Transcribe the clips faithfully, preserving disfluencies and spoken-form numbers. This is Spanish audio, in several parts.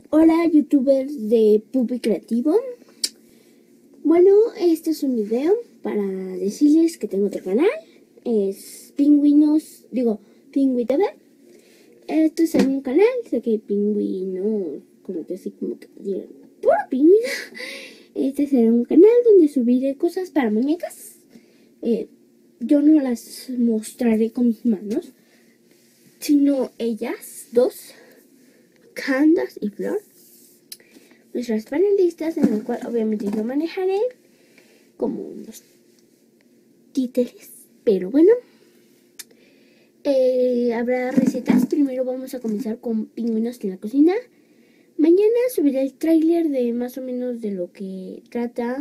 Hola youtubers de Puppy Creativo. Bueno, este es un video para decirles que tengo otro canal. Es Pingüinos, digo, Pingüi T V. Esto es un canal, sé que pingüino, como que así, como que dirán, puro pingüino. Este será un canal donde subiré cosas para muñecas. Eh, yo no las mostraré con mis manos, sino ellas dos, Candace y Flor, nuestras panelistas, en el cual obviamente yo manejaré como unos títeres. Pero bueno, eh, habrá recetas. Primero vamos a comenzar con pingüinos en la cocina. Mañana subiré el tráiler de más o menos de lo que trata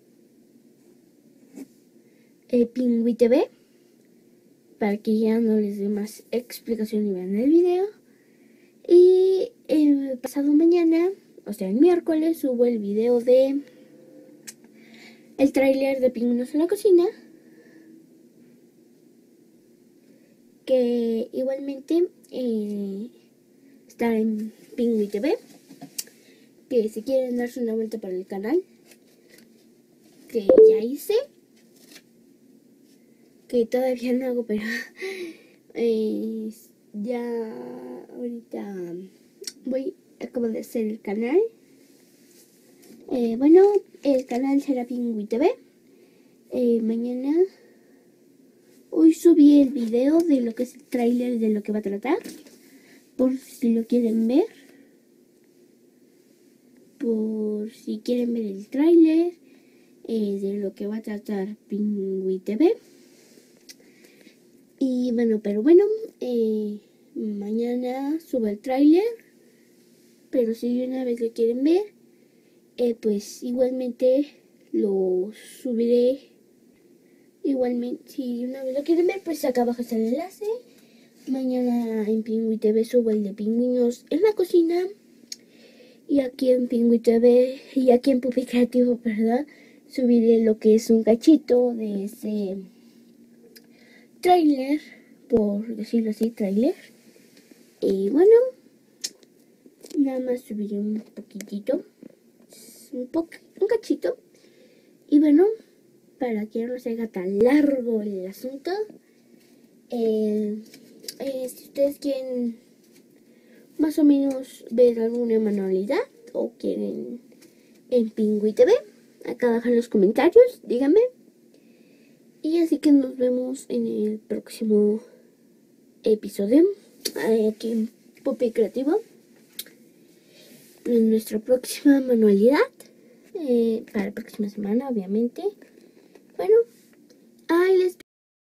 eh, Pingüi T V, para que ya no les dé más explicación y vean el video. Y eh, pasado mañana, o sea el miércoles, subo el video de el tráiler de Pingüinos en la cocina, que igualmente eh, está en Pingüi T V, que si quieren darse una vuelta para el canal que ya hice, que todavía no hago, pero eh, ya ahorita voy, acabo de hacer el canal. Eh, bueno, el canal será Pingüi T V. Eh, mañana, hoy subí el video de lo que es el tráiler de lo que va a tratar, por si lo quieren ver, por si quieren ver el tráiler eh, de lo que va a tratar Pingüi T V. Y bueno, pero bueno, eh, mañana subo el tráiler, pero si una vez lo quieren ver, eh, pues igualmente lo subiré. Igualmente, si una vez lo quieren ver, pues acá abajo está el enlace. Mañana en Pingüi T V subo el de Pingüinos en la cocina. Y aquí en Pingüi T V y aquí en Puppy Creativo, ¿verdad?, subiré lo que es un cachito de ese tráiler, por decirlo así, tráiler. Y bueno, nada más subiré un poquitito, un, po un cachito. Y bueno, para que no se haga tan largo el asunto, eh, eh, si ustedes quieren más o menos ver alguna manualidad o quieren en Pingüi T V, acá abajo en los comentarios, díganme. Y así que nos vemos en el próximo episodio, aquí en Puppy Creativo, en nuestra próxima manualidad, eh, para la próxima semana, obviamente. Bueno, ahí les